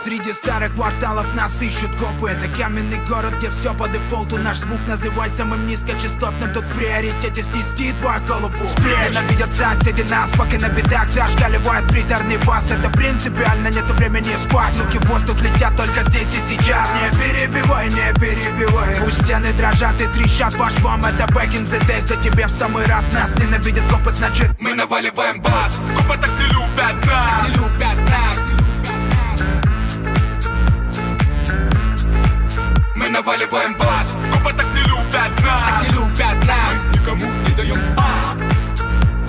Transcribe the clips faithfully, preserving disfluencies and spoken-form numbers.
Среди старых кварталов нас ищут копы. Это каменный город, где все по дефолту. Наш звук называй самым низкочастотным. Тут в приоритете снести твою голову. Ненавидят соседи нас, пока на бедах зашкаливает приторный бас. Это принципиально, нету времени спать. Звуки в воздух летят только здесь и сейчас. Не перебивай, не перебивай. Пусть стены дрожат и трещат по швам. Это back in the days, то тебе в самый раз. Нас ненавидят копы, значит мы наваливаем бас. Копы так не любят нас, не любят нас. Мы наваливаем бас. Копы так не любят нас, так не любят нас. Мы никому не даем спать.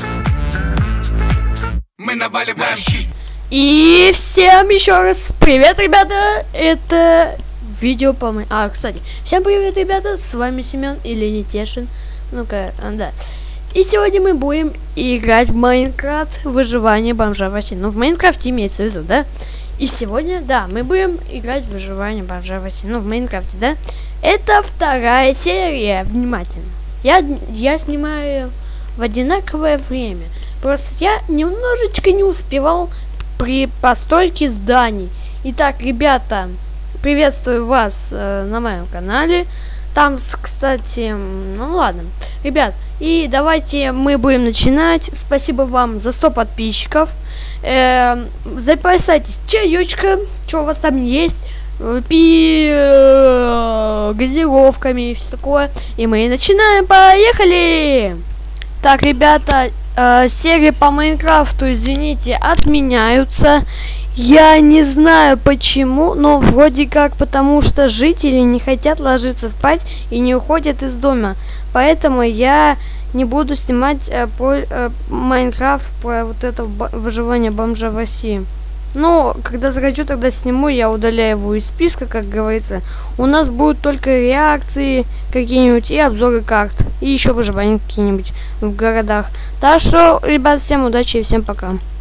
Мы наваливаем щит. И всем еще раз привет, ребята. Это видео по моему... А, кстати, всем привет, ребята. С вами Семен или Нетешин. Ну-ка, да. И сегодня мы будем играть в Майнкрафт выживание бомжа Васи. Ну, в Майнкрафте имеется в виду, да? И сегодня, да, мы будем играть в выживание бомжа Васи. Ну, в Майнкрафте, да? Это вторая серия. Внимательно. Я, я снимаю в одинаковое время. Просто я немножечко не успевал при постройке зданий. Итак, ребята, приветствую вас э, на моем канале. Там, кстати, ну ладно, ребят, и давайте мы будем начинать. Спасибо вам за сто подписчиков. Э, запасайтесь чаечком, что у вас там есть, пи э, газировками и все такое. И мы начинаем, поехали! Так, ребята, э, серии по Майнкрафту, извините, отменяются. Я не знаю почему, но вроде как потому что жители не хотят ложиться спать и не уходят из дома. Поэтому я не буду снимать э, про э, Майнкрафт, про вот это выживание бомжа Васи. Но когда захочу, тогда сниму, я удаляю его из списка, как говорится. У нас будут только реакции какие-нибудь и обзоры карт. И еще выживания какие-нибудь в городах. Так что, ребят, всем удачи и всем пока.